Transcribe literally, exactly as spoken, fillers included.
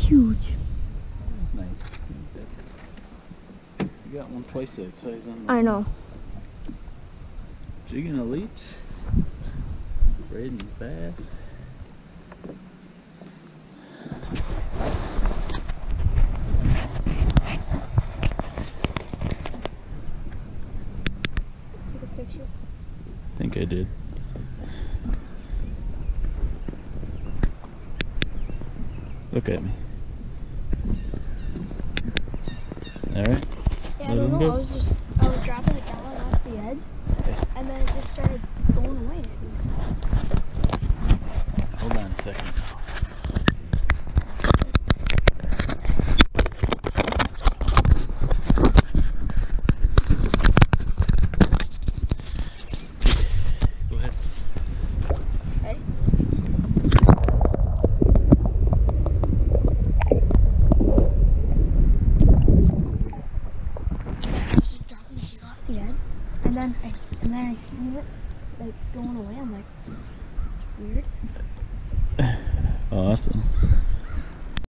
huge. That's nice. You got one twice that size on the I know. Jigging a leech. Brayden's bass. Take a picture. I think I did. Look at me. Alright. Yeah, I don't know. I was just, I was dropping it down off the edge, Okay. and then it just started going away. Hold on a second. Go ahead. Ready? Yeah, and then I and then I see it like going away. I'm like, weird. Awesome.